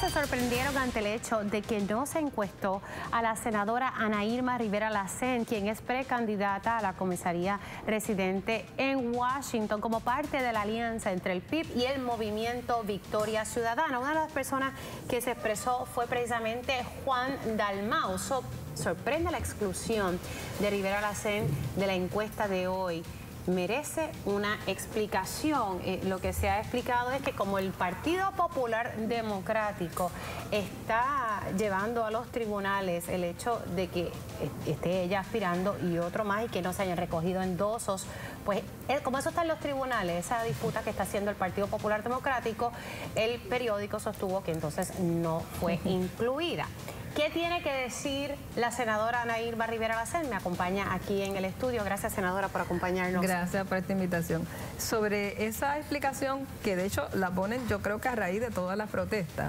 se sorprendieron ante el hecho de que no se encuestó a la senadora Ana Irma Rivera Lacén, quien es precandidata a la comisaría residente en Washington como parte de la alianza entre el PIB y el movimiento Victoria Ciudadana. Una de las personas que se expresó fue precisamente Juan Dalmau. Sorprende la exclusión de Rivera Lacén de la encuesta de hoy. Merece una explicación. Lo que se ha explicado es que como el Partido Popular Democrático está llevando a los tribunales el hecho de que esté ella aspirando y otro más y que no se hayan recogido endosos, pues como eso está en los tribunales, esa disputa que está haciendo el Partido Popular Democrático, el periódico sostuvo que entonces no fue incluida. ¿Qué tiene que decir la senadora Ana Irma Rivera Lacén? Me acompaña aquí en el estudio. Gracias, senadora, por acompañarnos. Gracias por esta invitación. Sobre esa explicación, que de hecho la ponen yo creo que a raíz de todas las protestas,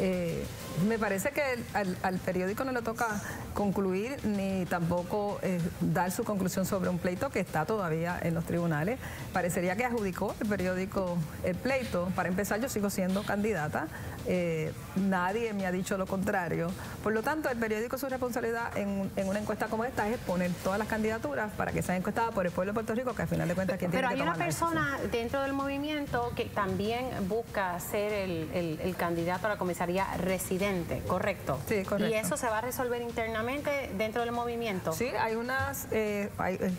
me parece que al periódico no le toca concluir ni tampoco dar su conclusión sobre un pleito que está todavía en los tribunales. Parecería que adjudicó el periódico el pleito. Para empezar, yo sigo siendo candidata. Nadie me ha dicho lo contrario. Por lo tanto, el periódico, su responsabilidad en una encuesta como esta es poner todas las candidaturas para que sean encuestadas por el pueblo de Puerto Rico, que al final de cuentas quien tiene que tomar la decisión. Pero hay una persona dentro del movimiento que también busca ser el candidato a la comisaría residente, ¿correcto? Sí, correcto. ¿Y eso se va a resolver internamente dentro del movimiento? Sí, hay unas, es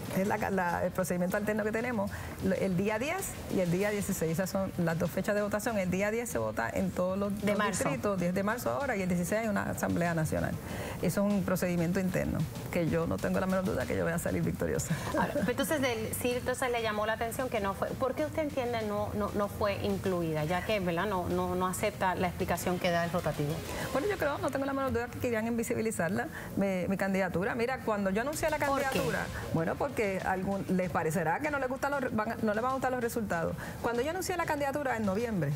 el procedimiento alterno que tenemos, el día 10 y el día 16, esas son las dos fechas de votación. El día 10 se vota en todos los distritos, 10 de marzo ahora, y el 16 hay una asamblea nacional. Eso es un procedimiento interno, que yo no tengo la menor duda que yo voy a salir victoriosa. Ahora, entonces, sí, entonces le llamó la atención que no fue. ¿Por qué usted entiende no fue incluida? Ya que, ¿verdad? No acepta la explicación que da el rotativo. Bueno, yo creo, no tengo la menor duda que querían invisibilizarla, mi candidatura. Mira, cuando yo anuncié la candidatura, bueno, porque les parecerá que no les van a gustar los resultados. Cuando yo anuncié la candidatura en noviembre,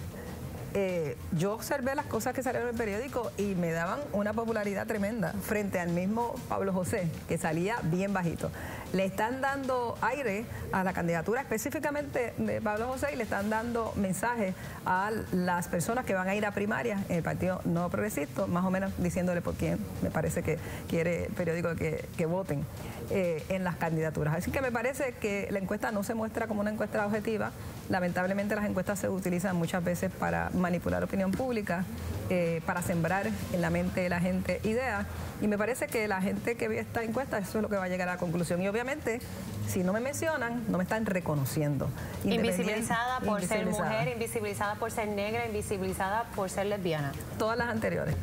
yo observé las cosas que salieron en el periódico y me daban una popularidad tremenda frente al mismo Pablo José, que salía bien bajito. Le están dando aire a la candidatura específicamente de Pablo José y le están dando mensajes a las personas que van a ir a primarias en el Partido No Progresista, más o menos diciéndole por quién me parece que quiere el periódico que voten en las candidaturas. Así que me parece que la encuesta no se muestra como una encuesta objetiva. Lamentablemente las encuestas se utilizan muchas veces para manipular opinión pública, para sembrar en la mente de la gente ideas, y me parece que la gente que ve esta encuesta, eso es lo que va a llegar a la conclusión. Y obviamente, si no me mencionan, no me están reconociendo. Invisibilizada por ser mujer, invisibilizada por ser negra, invisibilizada por ser lesbiana. Todas las anteriores.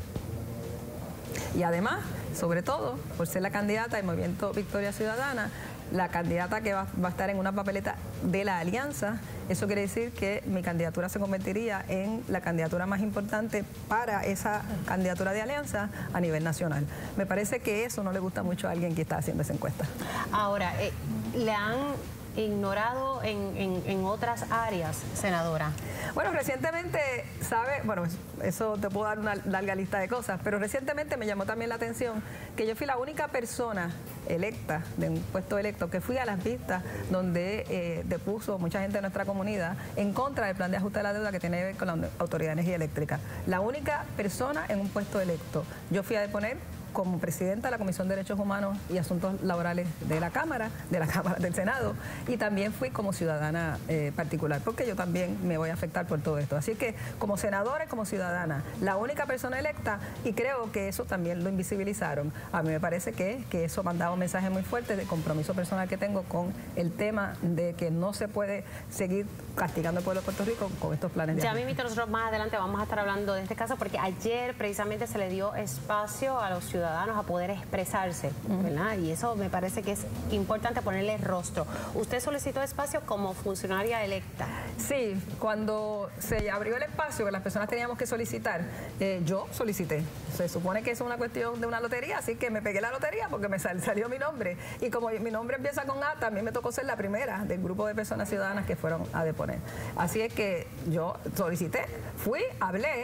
Y además, sobre todo, por ser la candidata del Movimiento Victoria Ciudadana, la candidata que va a estar en una papeleta de la alianza, eso quiere decir que mi candidatura se convertiría en la candidatura más importante para esa candidatura de alianza a nivel nacional. Me parece que eso no le gusta mucho a alguien que está haciendo esa encuesta. Ahora, le han ignorado en otras áreas, senadora. Bueno, recientemente, ¿sabe? Bueno, eso te puedo dar una larga lista de cosas, pero recientemente me llamó también la atención que yo fui la única persona electa, de un puesto electo, que fui a las vistas donde depuso mucha gente de nuestra comunidad en contra del plan de ajuste de la deuda que tiene que ver con la Autoridad de Energía Eléctrica. La única persona en un puesto electo. Yo fui a deponer como presidenta de la Comisión de Derechos Humanos y Asuntos Laborales de la Cámara del Senado, y también fui como ciudadana particular, porque yo también me voy a afectar por todo esto. Así que como senadora y como ciudadana, la única persona electa, y creo que eso también lo invisibilizaron. A mí me parece que eso mandaba un mensaje muy fuerte de compromiso personal que tengo con el tema de que no se puede seguir castigando al pueblo de Puerto Rico con estos planes de ajuste. Ya nosotros más adelante vamos a estar hablando de este caso, porque ayer precisamente se le dio espacio a los ciudadanos a poder expresarse, ¿verdad? Y eso me parece que es importante ponerle rostro. ¿Usted solicitó espacio como funcionaria electa? Sí, cuando se abrió el espacio que las personas teníamos que solicitar, yo solicité. Se supone que es una cuestión de una lotería, así que me pegué la lotería porque me salió mi nombre. Y como mi nombre empieza con A, también me tocó ser la primera del grupo de personas ciudadanas que fueron a deponer. Así es que yo solicité, fui, hablé,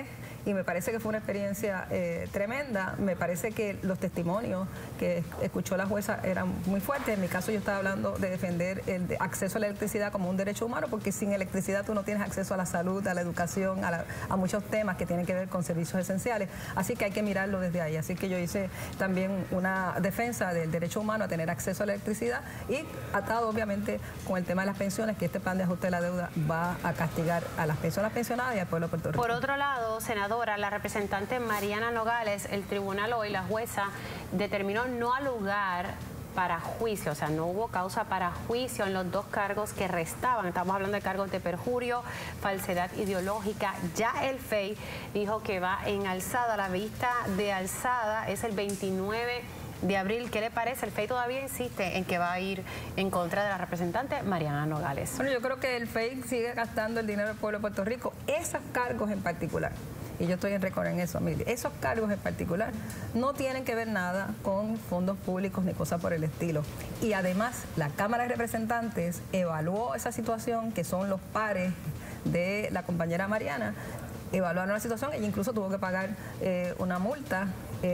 y me parece que fue una experiencia tremenda. Me parece que los testimonios que escuchó la jueza eran muy fuertes. En mi caso yo estaba hablando de defender el acceso a la electricidad como un derecho humano, porque sin electricidad tú no tienes acceso a la salud, a la educación, a muchos temas que tienen que ver con servicios esenciales. Así que hay que mirarlo desde ahí. Así que yo hice también una defensa del derecho humano a tener acceso a la electricidad y atado obviamente con el tema de las pensiones, que este plan de ajuste de la deuda va a castigar a las personas pensionadas y al pueblo de Puerto Rico. Por otro lado, senadora, la representante Mariana Nogales, el tribunal hoy, la jueza, determinó no al lugar para juicio, o sea, no hubo causa para juicio en los dos cargos que restaban. Estamos hablando de cargos de perjurio, falsedad ideológica. Ya el FEI dijo que va en alzada. La vista de alzada es el 29 de abril. ¿Qué le parece? El FEI todavía insiste en que va a ir en contra de la representante Mariana Nogales. Bueno, yo creo que el FEI sigue gastando el dinero del pueblo de Puerto Rico. Esos cargos en particular, y yo estoy en récord en eso, Amelia, esos cargos en particular no tienen que ver nada con fondos públicos ni cosas por el estilo. Y además, la Cámara de Representantes evaluó esa situación, que son los pares de la compañera Mariana, evaluaron la situación, ella incluso tuvo que pagar una multa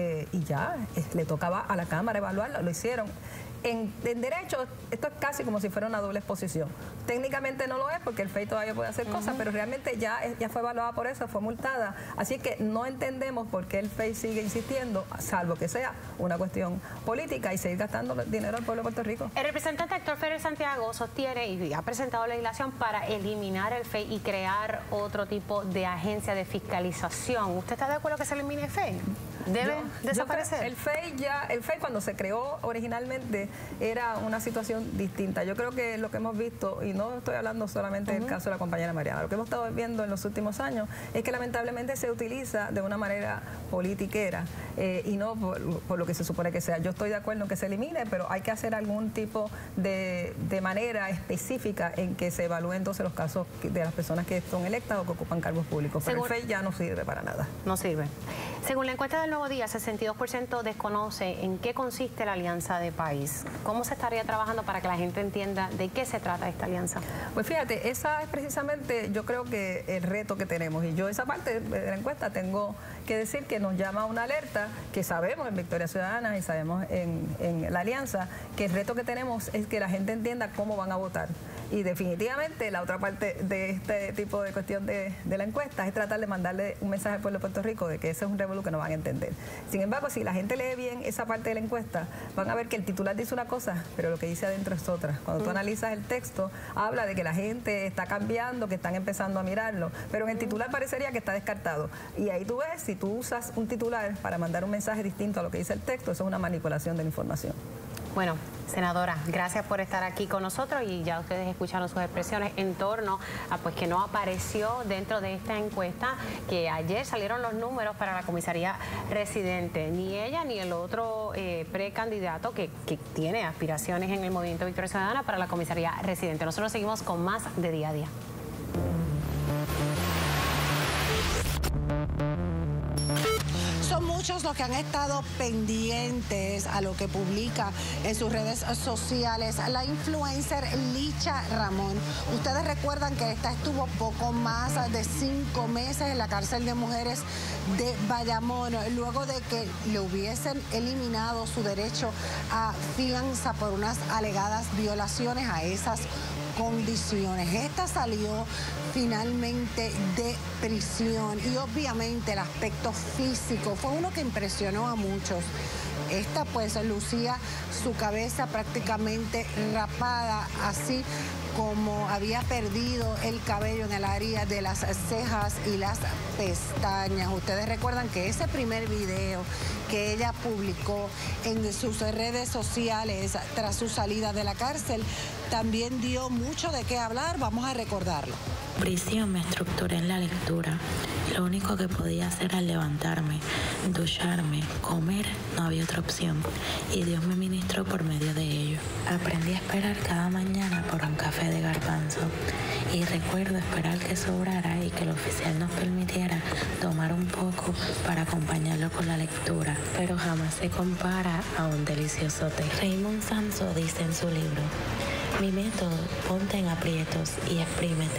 y ya le tocaba a la Cámara evaluarla, lo hicieron. En derecho, esto es casi como si fuera una doble exposición. Técnicamente no lo es porque el FEI todavía puede hacer cosas, pero realmente ya fue evaluada por eso, fue multada. Así que no entendemos por qué el FEI sigue insistiendo, salvo que sea una cuestión política y seguir gastando dinero al pueblo de Puerto Rico. El representante Héctor Ferrer Santiago sostiene y ha presentado legislación para eliminar el FEI y crear otro tipo de agencia de fiscalización. ¿Usted está de acuerdo que se elimine el FEI? ¿Debe desaparecer? El FEI cuando se creó originalmente era una situación distinta. Yo creo que lo que hemos visto, y no estoy hablando solamente del caso de la compañera Mariana, lo que hemos estado viendo en los últimos años es que lamentablemente se utiliza de una manera politiquera y no por lo que se supone que sea. Yo estoy de acuerdo en que se elimine, pero hay que hacer algún tipo de manera específica en que se evalúen entonces los casos de las personas que son electas o que ocupan cargos públicos. Pero el FEI ya no sirve para nada. No sirve. Según la encuesta del Nuevo Día, 62% desconoce en qué consiste la Alianza de País. ¿Cómo se estaría trabajando para que la gente entienda de qué se trata esta alianza? Pues fíjate, esa es precisamente yo creo que el reto que tenemos. Y yo esa parte de la encuesta tengo que decir que nos llama una alerta, que sabemos en Victoria Ciudadana y sabemos en la Alianza, que el reto que tenemos es que la gente entienda cómo van a votar. Y definitivamente la otra parte de este tipo de cuestión de la encuesta es tratar de mandarle un mensaje al pueblo de Puerto Rico de que ese es un revolú que no van a entender. Sin embargo, si la gente lee bien esa parte de la encuesta, van a ver que el titular dice una cosa, pero lo que dice adentro es otra. Cuando tú analizas el texto, habla de que la gente está cambiando, que están empezando a mirarlo, pero en el titular parecería que está descartado. Y ahí tú ves, si tú usas un titular para mandar un mensaje distinto a lo que dice el texto, eso es una manipulación de la información. Bueno, senadora, gracias por estar aquí con nosotros y ya ustedes escucharon sus expresiones en torno a pues que no apareció dentro de esta encuesta, que ayer salieron los números para la comisaría residente. Ni ella ni el otro precandidato que tiene aspiraciones en el Movimiento Victoria Ciudadana para la comisaría residente. Nosotros seguimos con más de Día a Día. Son muchos los que han estado pendientes a lo que publica en sus redes sociales la influencer Licha Ramón. Ustedes recuerdan que esta estuvo poco más de 5 meses en la cárcel de mujeres de Bayamón, luego de que le hubiesen eliminado su derecho a fianza por unas alegadas violaciones a esas condiciones. Esta salió finalmente de prisión y obviamente el aspecto físico fue uno que impresionó a muchos. Esta pues lucía su cabeza prácticamente rapada, así como había perdido el cabello en el área de las cejas y las pestañas. Ustedes recuerdan que ese primer video que ella publicó en sus redes sociales tras su salida de la cárcel también dio mucho de qué hablar. Vamos a recordarlo. Prisión, me estructuré en la lectura. Lo único que podía hacer era levantarme, ducharme, comer, no había otra opción. Y Dios me ministró por medio de ello. Aprendí a esperar cada mañana por un café de garbanzo. Y recuerdo esperar que sobrara y que el oficial nos permitiera tomar un poco para acompañarlo con la lectura. Pero jamás se compara a un delicioso té. Raymond Samso dice en su libro: mi método, ponte en aprietos y exprímete.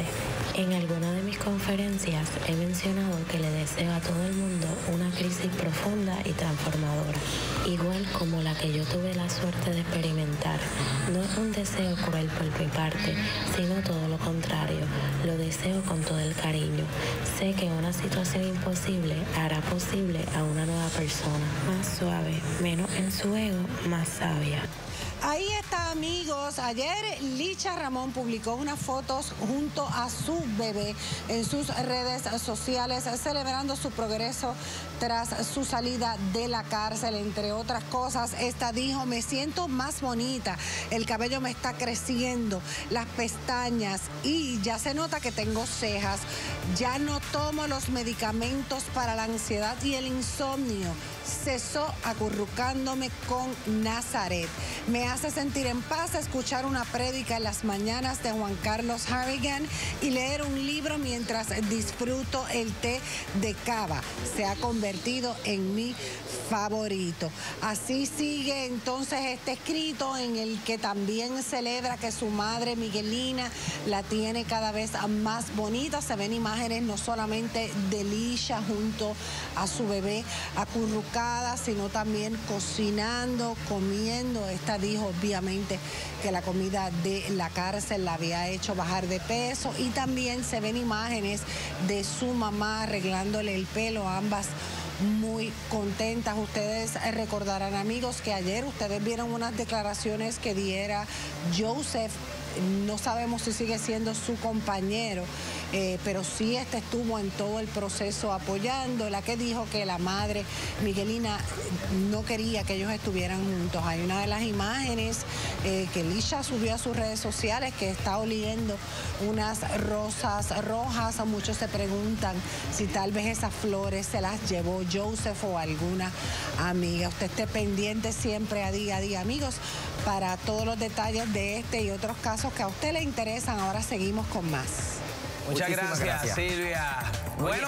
En alguna de mis conferencias he mencionado que le deseo a todo el mundo una crisis profunda y transformadora, igual como la que yo tuve la suerte de experimentar. No es un deseo cruel por mi parte, sino todo lo contrario. Lo deseo con todo el cariño. Sé que una situación imposible hará posible a una nueva persona, más suave, menos en su ego, más sabia. Ahí está, amigos. Ayer Licha Ramón publicó unas fotos junto a su bebé en sus redes sociales celebrando su progreso tras su salida de la cárcel, entre otras cosas. Esta dijo: me siento más bonita, el cabello me está creciendo, las pestañas y ya se nota que tengo cejas. Ya no tomo los medicamentos para la ansiedad y el insomnio. Cesó acurrucándome con Nazaret. Me hace sentir en paz escuchar una prédica en las mañanas de Juan Carlos Harrigan y leer un libro mientras disfruto el té de cava. Se ha convertido en mi favorito. Así sigue entonces este escrito en el que también celebra que su madre Miguelina la tiene cada vez más bonita. Se ven imágenes no solamente de Licha junto a su bebé acurrucada, sino también cocinando, comiendo. Esta dijo obviamente que la comida de la cárcel la había hecho bajar de peso, y también se ven imágenes de su mamá arreglándole el pelo, ambas muy contentas. Ustedes recordarán, amigos, que ayer ustedes vieron unas declaraciones que diera Joseph. No sabemos si sigue siendo su compañero, pero sí estuvo en todo el proceso apoyando. La que dijo que la madre Miguelina no quería que ellos estuvieran juntos. Hay una de las imágenes que Licha subió a sus redes sociales que está oliendo unas rosas rojas. Muchos se preguntan si tal vez esas flores se las llevó Joseph o alguna amiga. Usted esté pendiente siempre a día, amigos, para todos los detalles de este y otros casos que a usted le interesan. Ahora seguimos con más. Muchas gracias, Silvia. Bueno,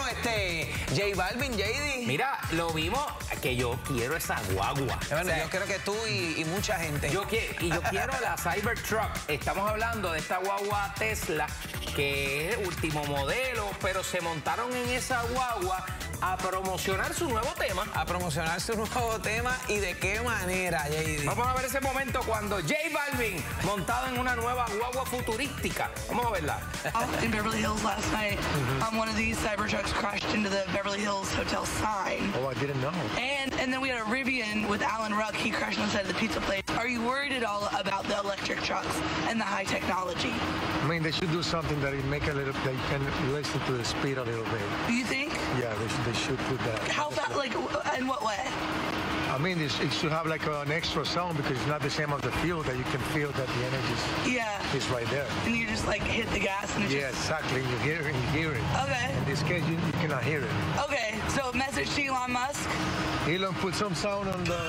J Balvin, JD. Mira, lo vimos, que yo quiero esa guagua. Bueno, o sea, yo creo que tú y mucha gente. Yo quiero la Cybertruck. Estamos hablando de esta guagua Tesla, que es el último modelo, pero se montaron en esa guagua a promocionar su nuevo tema. A promocionar su nuevo tema, y de qué manera, JD. Vamos a ver ese momento cuando J Balvin montado en una nueva guagua futurística. Vamos a verla. In Beverly Hills last night, one of these Cybertrucks crashed into the Beverly Hills hotel sign. Oh, I didn't know. And then we had a Rivian with Alan Ruck. He crashed inside the pizza place. Are you worried at all about the electric trucks and the high technology? I mean, they should do something that make a little, they can listen to the speed a little bit. Do you think? Yeah, they should put that. How about, like, in what way? I mean, it should have like an extra sound, because it's not the same as the field, that you can feel that the energy is right there. And you just like hit the gas and it's exactly. You hear it. Okay. In this case, you cannot hear it. Okay, so message to Elon Musk. Elon, put some sound on the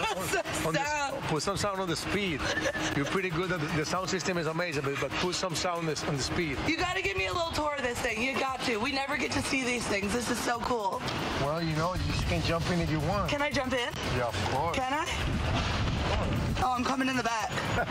put some sound on the speed. You're pretty good at the sound system is amazing, but put some sound on the speed. You got to give me a little tour of this thing. You got to. We never get to see these things. This is so cool. Well, you know, you can jump in if you want. Can I jump in? Yeah, of course. Can I? Oh, I'm coming in the back.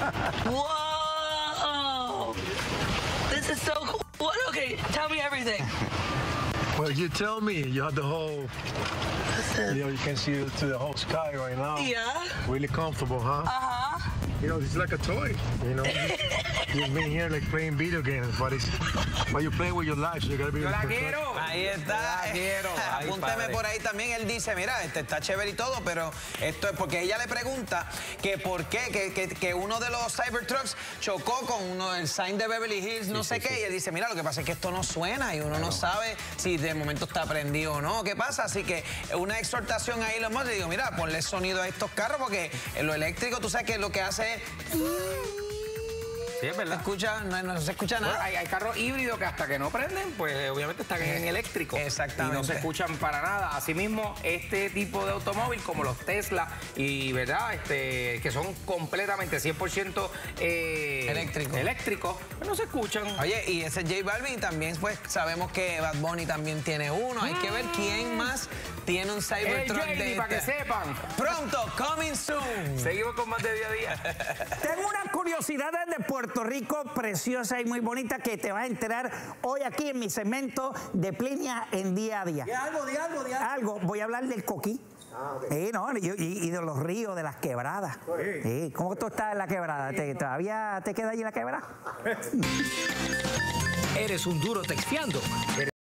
Whoa! This is so cool. What? Okay, tell me everything. Well, you tell me. You have the whole... You know, you can see to the whole sky right now. Yeah. Really comfortable, huh? Uh-huh. You know, it's like a toy. You know, you've been here like playing video games, but you play with your life, so you gotta be. Yo la quiero. Ahí está. La quiero. Apúnteme por ahí también. Él dice, mira, está chévere y todo, pero esto es porque ella le pregunta que por qué, que uno de los Cybertrucks chocó con el sign de Beverly Hills, no sé qué, y él dice, mira, lo que pasa es que esto no suena y uno no sabe si de momento está prendido o no, ¿qué pasa? Así que una exhortación ahí lo más, le digo, mira, ponle sonido a estos carros, porque lo eléctrico, tú sabes que lo que hace es... Sí, es verdad. No se escucha nada. Bueno, hay carros híbridos que hasta que no prenden, pues obviamente están en eléctrico. Exactamente. Y no se escuchan para nada. Asimismo, este tipo de automóvil, como los Tesla, y verdad, que son completamente 100% eléctricos, pues no se escuchan. Oye, y ese J Balvin también, pues sabemos que Bad Bunny también tiene uno. Hay que ver quién más tiene un Cybertruck de para que sepan. Pronto, coming soon. Seguimos con más de día a día. Tengo una curiosidad desde Puerto Puerto Rico, preciosa y muy bonita, que te vas a enterar hoy aquí en mi segmento de Plinia en Día a Día. Di algo. Voy a hablar del coquí. No, y de los ríos, de las quebradas. ¿Cómo tú estás en la quebrada? ¿Todavía te queda allí la quebrada? Eres un duro texteando.